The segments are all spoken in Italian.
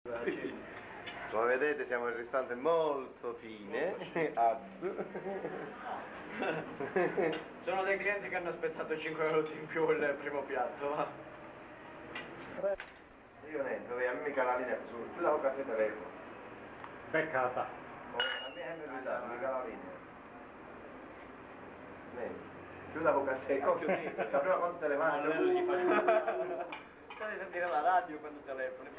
Come vedete siamo in un ristorante molto fine. Sono dei clienti che hanno aspettato 5 minuti in più il primo piatto, va. Io niente, a me mica la linea su, tu la casetta telefono. Beccata. A me è sempre aiutato, mica la linea. Niente. Chiuda con casetta, la prima quando te le mangio. Gli faccio. Devi sentire la radio quando telefoni.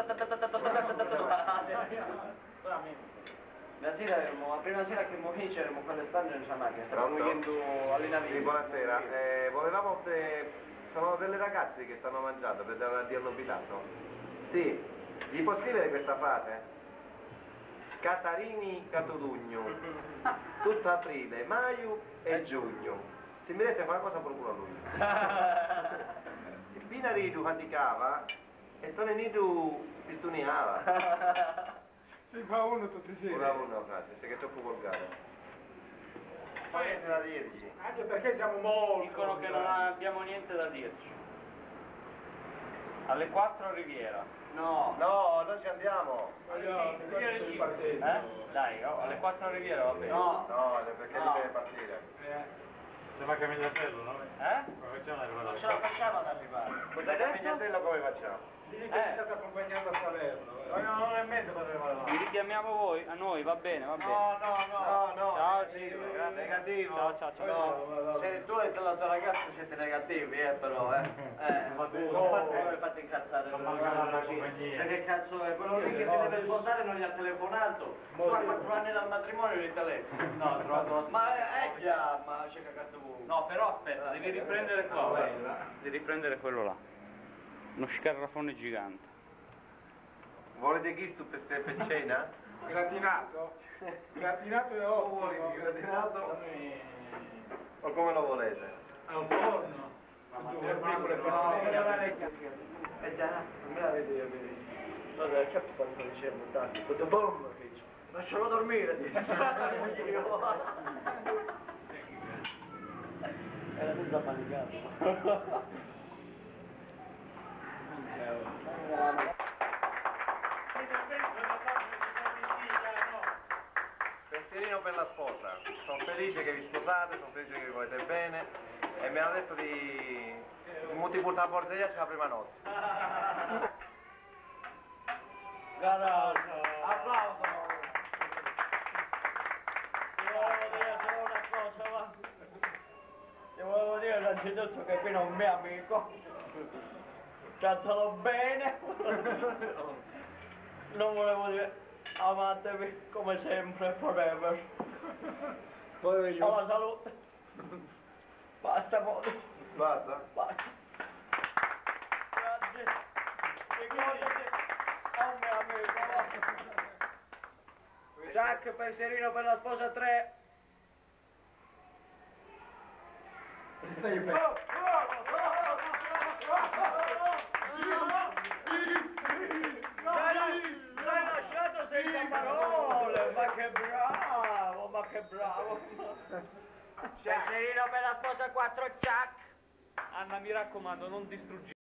La prima sera che morì c'erano con Alessandro in macchina, stavamo yendo alle navi. Sì, buonasera. Volevamo sono delle ragazze che stanno mangiando per dirlo abitato. Sì, gli può scrivere questa frase? Catarini Catodugno, tutto aprile, maio e giugno. Se mi resta qualcosa procura lui. Il binaridu faticava e Tonenidu pistuniava. Si fa uno tutti insieme. Ora una frase, sei che è troppo volgare. Ma niente da dirgli. Anche perché siamo molto... Dicono che non abbiamo niente da dirci. Alle 4 Riviera. No. No, non ci andiamo. Dai, alle 4 Riviera va bene. No, perché lui deve partire. Se va a Camigliatello, no? Come facciamo ad arrivare? Non ce la facciamo ad arrivare. Da Camigliatello come facciamo? Dì che mi state accompagnando a Salerno. Non è mente dove va. Vi richiamiamo voi, a noi, va bene, va bene. No, Ciao, negativo. Ciao. Se tu e la tua ragazza siete negativi, però, ma tu come fate incazzare? Se che cazzo è? Quello lì che si deve sposare non gli ha telefonato. Sto a 4 anni dal matrimonio di telefono. No, trovato. Ma è già, ma c'è cagato voi. No, però aspetta, devi riprendere qua. Devi riprendere quello là. Uno scarrafone gigante. Volete chisto per cena? Gratinato? Gratinato e O vuole gratinato? O come lo volete? A un forno. Due piccole Già, non me la vedo io benissimo. Allora, certo quando dicevamo tanto, tutto bomba che dice, lascialo dormire, disse. Era mezza panicata. Pensierino per la sposa. Sono felice che vi sposate, sono felice che vi volete bene e mi hanno detto di muti portare a borseria la prima notte. Applauso! Ti volevo dire solo una cosa, va? Ti volevo dire innanzitutto che qui non è un mio amico. Trattalo bene. Non volevo dire amatevi come sempre, forever. Alla salute. Basta poi. Basta? Basta. Grazie. Ricordati a un mio amico. Jack, pensierino per la sposa 3. Ci stai bene? L'hai lasciato senza parole, ma che bravo, ma che bravo. Pensierino per la sposa 4, Jack. Anna, mi raccomando, non distruggere.